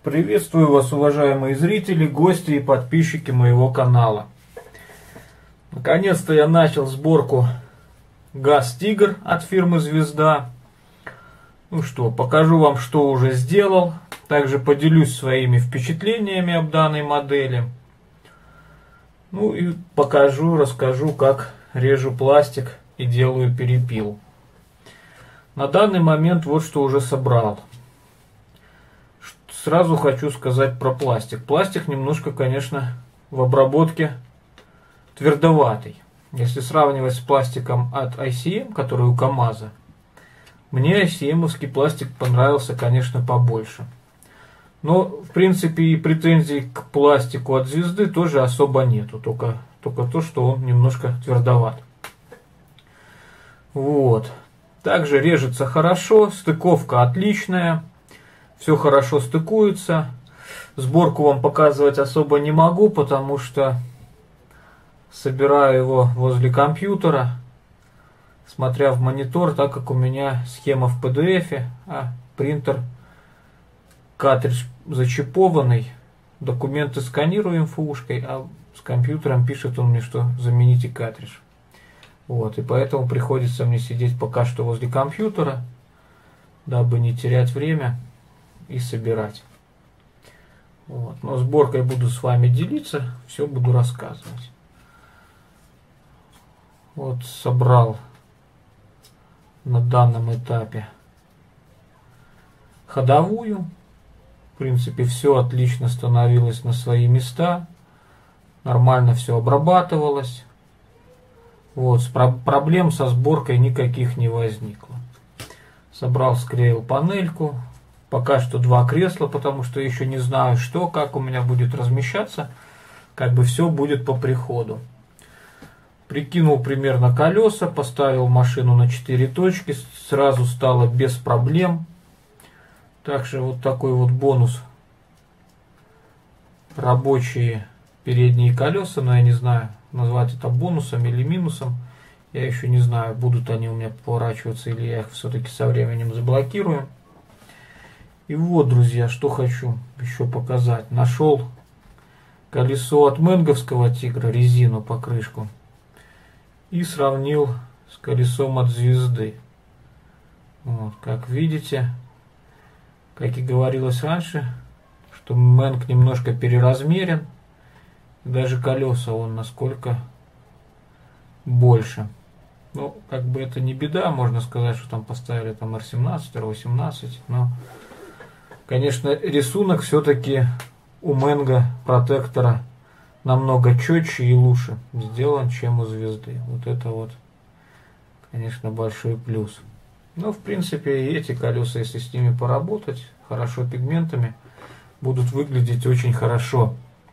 Приветствую вас, уважаемые зрители, гости и подписчики моего канала. Наконец-то я начал сборку газ-тигр от фирмы Звезда. Ну что, покажу вам, что уже сделал. Также поделюсь своими впечатлениями об данной модели. Ну и расскажу, как режу пластик и делаю перепил. На данный момент вот что уже собрал. Сразу хочу сказать про пластик. Пластик немножко, конечно, в обработке твердоватый. Если сравнивать с пластиком от ICM, который у КамАЗа, мне ICM-овский пластик понравился, конечно, побольше. Но, в принципе, и претензий к пластику от Звезды тоже особо нету. Только то, что он немножко твердоват. Вот. Также режется хорошо, стыковка отличная. Все хорошо стыкуется. Сборку вам показывать особо не могу, потому что собираю его возле компьютера, смотря в монитор, так как у меня схема в PDF, а принтер, картридж зачипованный, документы сканирую инфушкой, а с компьютером пишет он мне, что замените картридж. Вот, и поэтому приходится мне сидеть пока что возле компьютера, дабы не терять время и собирать. Вот. Но сборкой буду с вами делиться, все буду рассказывать. Вот собрал на данном этапе ходовую. В принципе, все отлично становилось на свои места. Нормально все обрабатывалось. Вот, проблем со сборкой никаких не возникло. Собрал, склеил панельку. Пока что 2 кресла, потому что еще не знаю, что, как у меня будет размещаться. Как бы все будет по приходу. Прикинул примерно колеса, поставил машину на 4 точки. Сразу стало без проблем. Также вот такой вот бонус. Рабочие передние колеса, но я не знаю, назвать это бонусом или минусом. Я еще не знаю, будут они у меня поворачиваться или я их все-таки со временем заблокирую. И вот, друзья, что хочу еще показать. Нашел колесо от Менговского Тигра, резину, покрышку. И сравнил с колесом от Звезды. Вот, как видите, как и говорилось раньше, что Менг немножко переразмерен. Даже колеса он насколько больше. Ну, как бы это не беда, можно сказать, что там поставили там R17, R18, но... Конечно, рисунок все-таки у Менга протектора намного четче и лучше сделан, чем у Звезды. Вот это вот, конечно, большой плюс. Но, в принципе, и эти колеса, если с ними поработать, хорошо пигментами, будут выглядеть очень хорошо.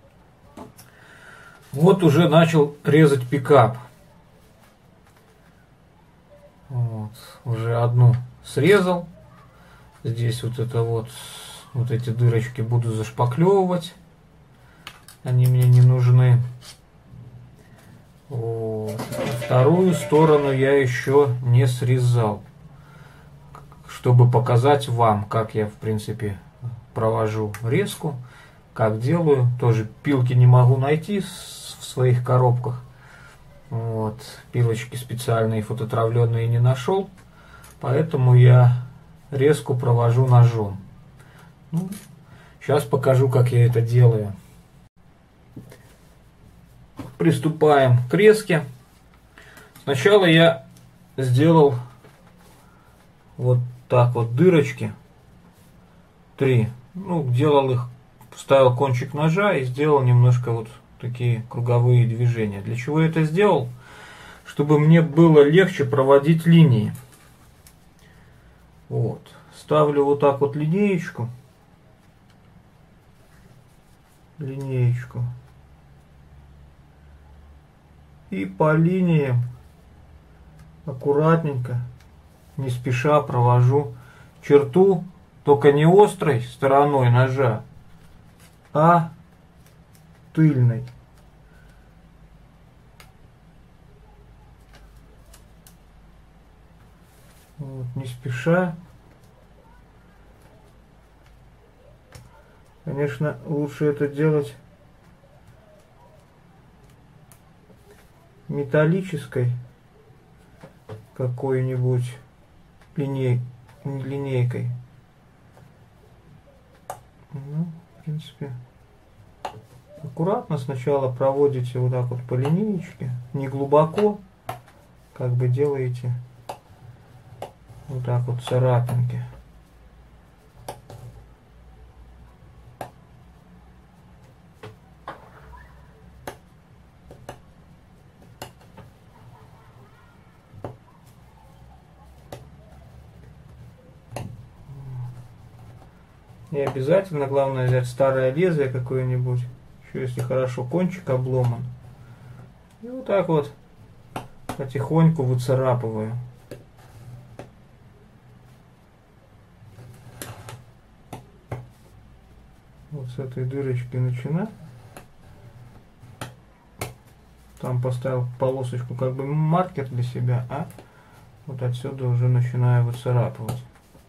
Вот уже начал резать пикап. Вот, уже одну срезал. Здесь вот это вот эти дырочки буду зашпаклевывать. Они мне не нужны. Вот. Вторую сторону я еще не срезал. Чтобы показать вам, как я, в принципе, провожу резку. Как делаю. Тоже пилки не могу найти в своих коробках. Вот. Пилочки специальные фототравленные не нашел. Поэтому я резку провожу ножом. Ну, сейчас покажу, как я это делаю. Приступаем к резке. Сначала я сделал вот так вот дырочки. 3. Ну, делал их, вставил кончик ножа и сделал немножко вот такие круговые движения. Для чего я это сделал? Чтобы мне было легче проводить линии. Вот. Ставлю вот так вот линеечку. И по линиям аккуратненько, не спеша провожу черту, только не острой стороной ножа, а тыльной. Вот, не спеша. Конечно, лучше это делать металлической какой-нибудь линейкой. Ну, в принципе, аккуратно сначала проводите вот так вот по линеечке, не глубоко, как бы делаете вот так вот царапинки. И обязательно, главное, взять старое лезвие какое-нибудь, еще если хорошо кончик обломан. И вот так вот потихоньку выцарапываю. Вот с этой дырочки начинаю. Там поставил полосочку, как бы маркер для себя, а вот отсюда уже начинаю выцарапывать.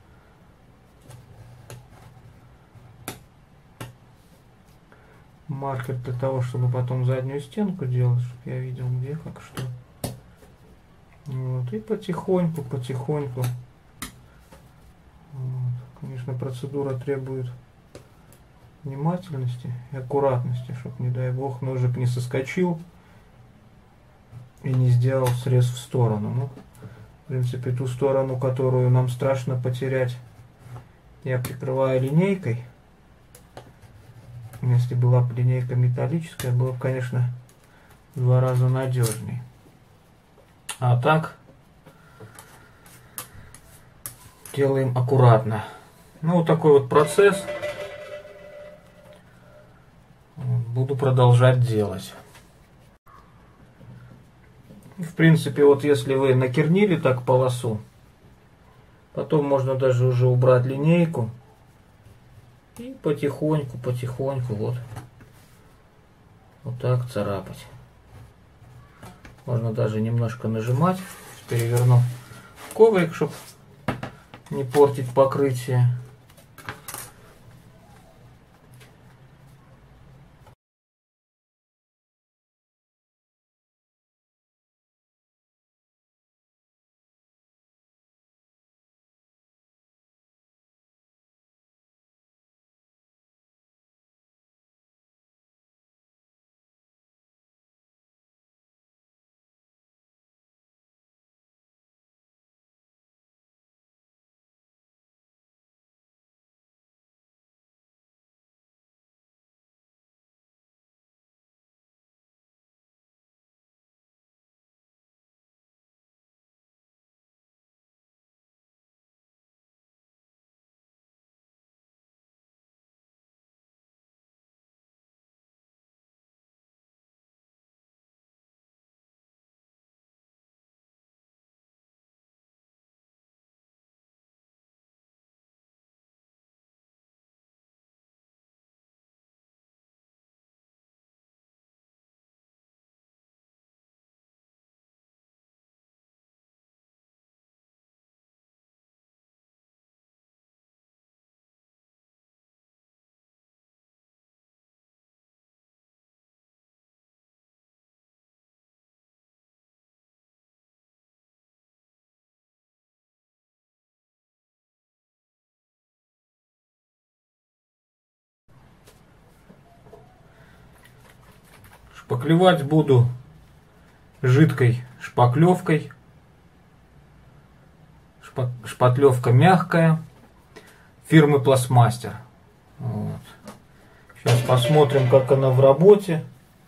Маркер для того, чтобы потом заднюю стенку делать, чтобы я видел, где, как, что. Вот. И потихоньку. Вот. Конечно, процедура требует внимательности и аккуратности, чтобы, не дай бог, ножик не соскочил и не сделал срез в сторону. Ну, в принципе, ту сторону, которую нам страшно потерять, я прикрываю линейкой. Если была бы линейка металлическая, было бы, конечно, в 2 раза надежней. А так делаем аккуратно. Ну, вот такой вот процесс буду продолжать делать. В принципе, вот если вы накернили так полосу, потом можно даже уже убрать линейку и потихоньку вот так царапать. Можно даже немножко нажимать. Переверну коврик, чтобы не портить покрытие. Шпаклевать буду жидкой шпаклевкой. Шпаклевка мягкая, фирмы Пластмастер. Вот. Сейчас посмотрим, как она в работе.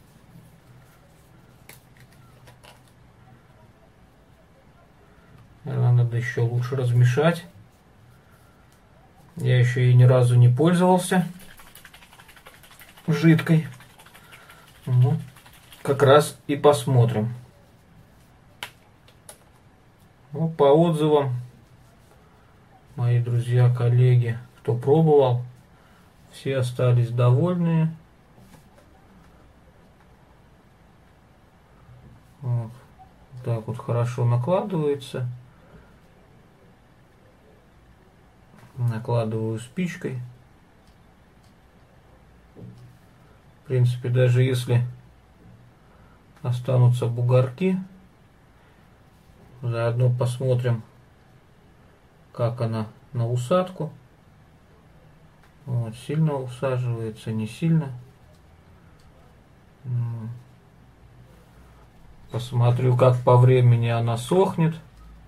Наверное, надо еще лучше размешать. Я еще и ни разу не пользовался жидкой. Ну, как раз и посмотрим. Ну, по отзывам, мои друзья, коллеги, кто пробовал, все остались довольны. Вот. Так вот хорошо накладывается. Накладываю спичкой. В принципе, даже если останутся бугорки, заодно посмотрим, как она на усадку. Вот, сильно усаживается, не сильно. Посмотрю, как по времени она сохнет.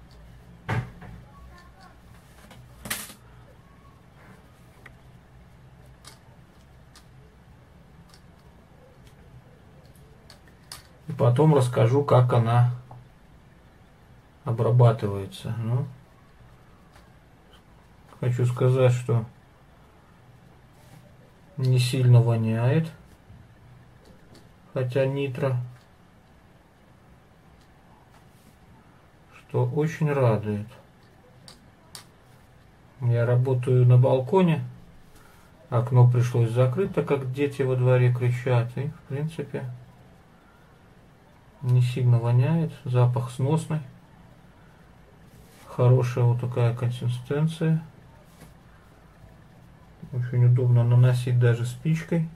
И потом расскажу, как она обрабатывается. Ну, хочу сказать, что не сильно воняет, хотя нитро, что очень радует. Я работаю на балконе, окно пришлось закрыть, так как дети во дворе кричат, и в принципе не сильно воняет, запах сносный, хорошая вот такая консистенция, очень удобно наносить даже спичкой.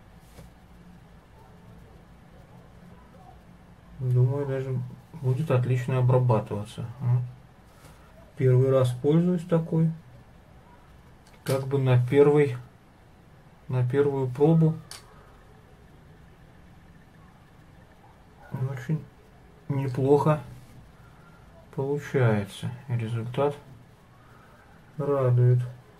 Думаю, даже будет отлично обрабатываться. Первый раз пользуюсь такой, как бы на первую пробу. Очень неплохо получается, и результат радует.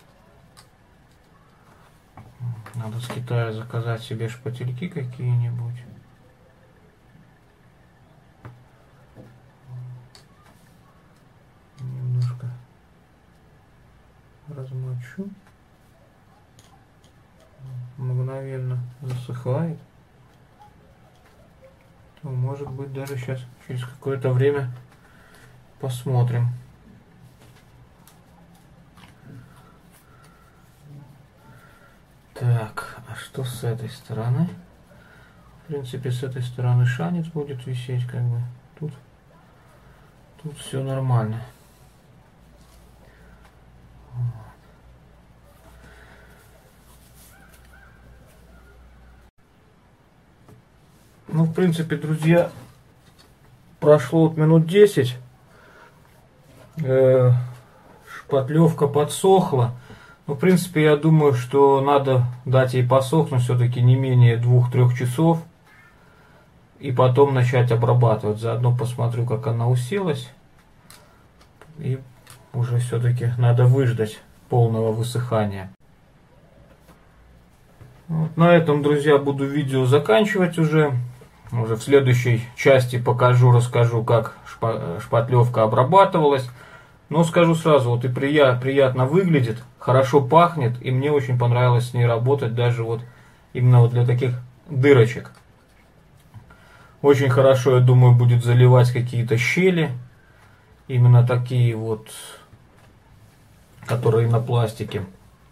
Надо с Китая заказать себе шпательки какие-нибудь. Немножко размочу. Мгновенно засыхает. То, может быть, даже сейчас через какое-то время посмотрим. Так, а что с этой стороны? В принципе, с этой стороны шанец будет висеть, как бы. Тут все нормально. Ну, в принципе, друзья, прошло вот минут 10. Шпатлевка подсохла. Ну, в принципе, я думаю, что надо дать ей посохнуть все-таки не менее 2-3 часов. И потом начать обрабатывать. Заодно посмотрю, как она уселась. И уже все-таки надо выждать полного высыхания. Вот на этом, друзья, буду видео заканчивать уже. Уже в следующей части расскажу, как шпатлевка обрабатывалась. Но скажу сразу, вот и приятно выглядит, хорошо пахнет, и мне очень понравилось с ней работать, даже вот именно вот для таких дырочек. Очень хорошо, я думаю, будет заливать какие-то щели, именно такие вот, которые на пластике.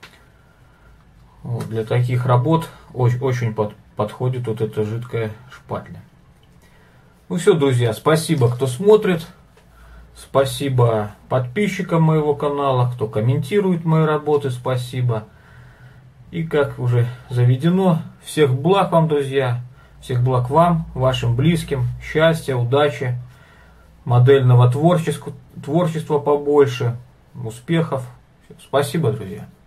Вот, для таких работ очень подходит вот эта жидкая шпатля. Ну все, друзья, спасибо, кто смотрит. Спасибо подписчикам моего канала, кто комментирует мои работы, спасибо. И как уже заведено, всех благ вам, друзья, всех благ вам, вашим близким, счастья, удачи, модельного творчества побольше, успехов. Спасибо, друзья.